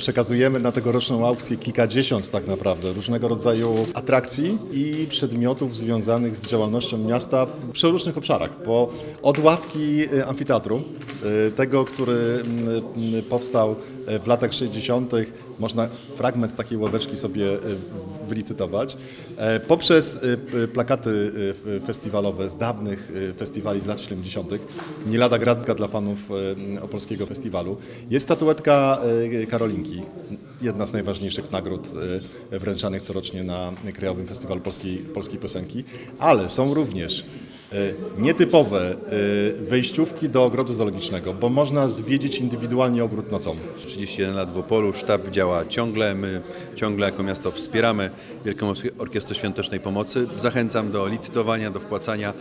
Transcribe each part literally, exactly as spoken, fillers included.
Przekazujemy na tegoroczną aukcję kilkadziesiąt tak naprawdę różnego rodzaju atrakcji i przedmiotów związanych z działalnością miasta w przeróżnych obszarach, bo od ławki amfiteatru, tego, który powstał w latach sześćdziesiątych, można fragment takiej ławeczki sobie wylicytować, poprzez plakaty festiwalowe z dawnych festiwali z lat siedemdziesiątych. Nie lada gratka dla fanów opolskiego festiwalu. Jest statuetka Karolinki, jedna z najważniejszych nagród wręczanych corocznie na Krajowym Festiwalu Polskiej, Polskiej Piosenki, ale są również nietypowe wejściówki do ogrodu zoologicznego, bo można zwiedzić indywidualnie ogród nocą. trzydzieści jeden lat w Opolu, sztab działa ciągle, my ciągle jako miasto wspieramy Wielką Orkiestrę Świątecznej Pomocy. Zachęcam do licytowania, do wpłacania.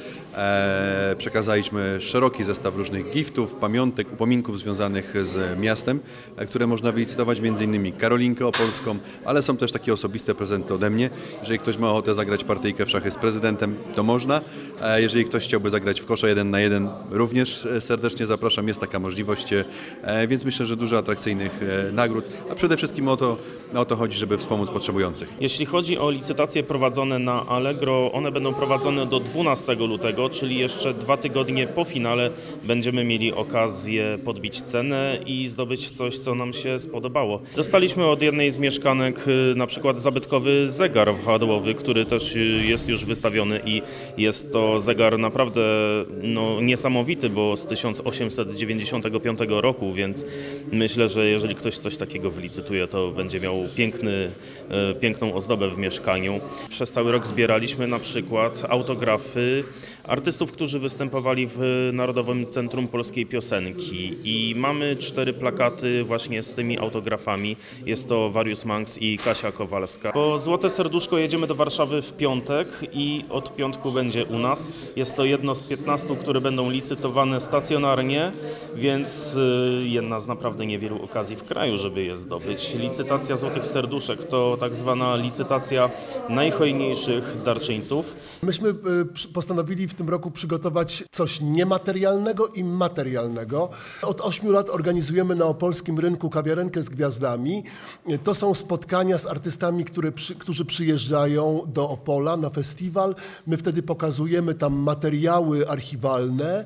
E, przekazaliśmy szeroki zestaw różnych giftów, pamiątek, upominków związanych z miastem, które można wylicytować, między innymi Karolinkę Opolską, ale są też takie osobiste prezenty ode mnie. Jeżeli ktoś ma ochotę zagrać partyjkę w szachy z prezydentem, to można. E, jeżeli ktoś chciałby zagrać w kosza jeden na jeden, również serdecznie zapraszam, jest taka możliwość, więc myślę, że dużo atrakcyjnych nagród, a przede wszystkim o to, o to chodzi, żeby wspomóc potrzebujących. Jeśli chodzi o licytacje prowadzone na Allegro, one będą prowadzone do dwunastego lutego, czyli jeszcze dwa tygodnie po finale będziemy mieli okazję podbić cenę i zdobyć coś, co nam się spodobało. Dostaliśmy od jednej z mieszkanek na przykład zabytkowy zegar wahadłowy, który też jest już wystawiony i jest to zegar naprawdę no, niesamowity, bo z tysiąc osiemset dziewięćdziesiątego piątego roku, więc myślę, że jeżeli ktoś coś takiego wylicytuje, to będzie miał piękny, e, piękną ozdobę w mieszkaniu. Przez cały rok zbieraliśmy na przykład autografy artystów, którzy występowali w Narodowym Centrum Polskiej Piosenki i mamy cztery plakaty właśnie z tymi autografami. Jest to Warius Manx i Kasia Kowalska. Po Złote Serduszko jedziemy do Warszawy w piątek i od piątku będzie u nas. Jest to jedno z piętnastu, które będą licytowane stacjonarnie, więc jedna z naprawdę niewielu okazji w kraju, żeby je zdobyć. Licytacja Złotych Serduszek to tak zwana licytacja najhojniejszych darczyńców. Myśmy postanowili w tym roku przygotować coś niematerialnego i materialnego. Od ośmiu lat organizujemy na opolskim rynku kawiarenkę z gwiazdami. To są spotkania z artystami, które, którzy przyjeżdżają do Opola na festiwal. My wtedy pokazujemy tam materiały archiwalne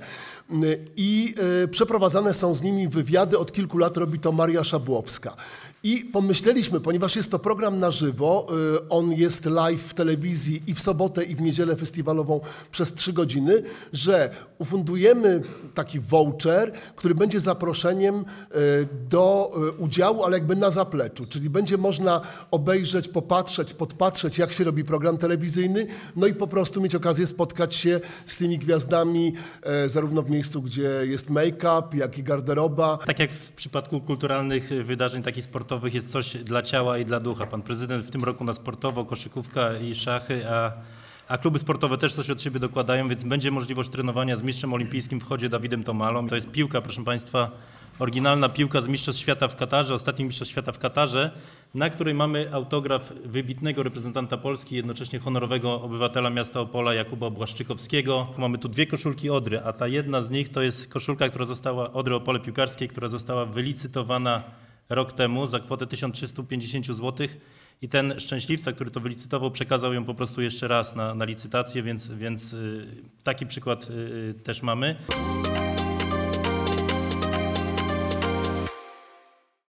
i przeprowadzane są z nimi wywiady. Od kilku lat robi to Maria Szabłowska. I pomyśleliśmy, ponieważ jest to program na żywo, on jest live w telewizji i w sobotę i w niedzielę festiwalową przez trzy godziny, że ufundujemy taki voucher, który będzie zaproszeniem do udziału, ale jakby na zapleczu, czyli będzie można obejrzeć, popatrzeć, podpatrzeć, jak się robi program telewizyjny, no i po prostu mieć okazję spotkać się z tymi gwiazdami zarówno w miejscu, gdzie jest make-up, jak i garderoba. Tak jak w przypadku kulturalnych wydarzeń takich sportowych jest coś dla ciała i dla ducha. Pan prezydent w tym roku na sportowo, koszykówka i szachy, a, a kluby sportowe też coś od siebie dokładają, więc będzie możliwość trenowania z mistrzem olimpijskim w chodzie Dawidem Tomalą. To jest piłka, proszę Państwa, oryginalna piłka z Mistrzostw Świata w Katarze, ostatnich Mistrzostw Świata w Katarze, na której mamy autograf wybitnego reprezentanta Polski, jednocześnie honorowego obywatela miasta Opola Jakuba Błaszczykowskiego. Mamy tu dwie koszulki Odry, a ta jedna z nich to jest koszulka, która została, Odry Opole Piłkarskiej, która została wylicytowana rok temu za kwotę tysiąc trzysta pięćdziesiąt złotych i ten szczęśliwca, który to wylicytował, przekazał ją po prostu jeszcze raz na, na licytację, więc, więc taki przykład też mamy.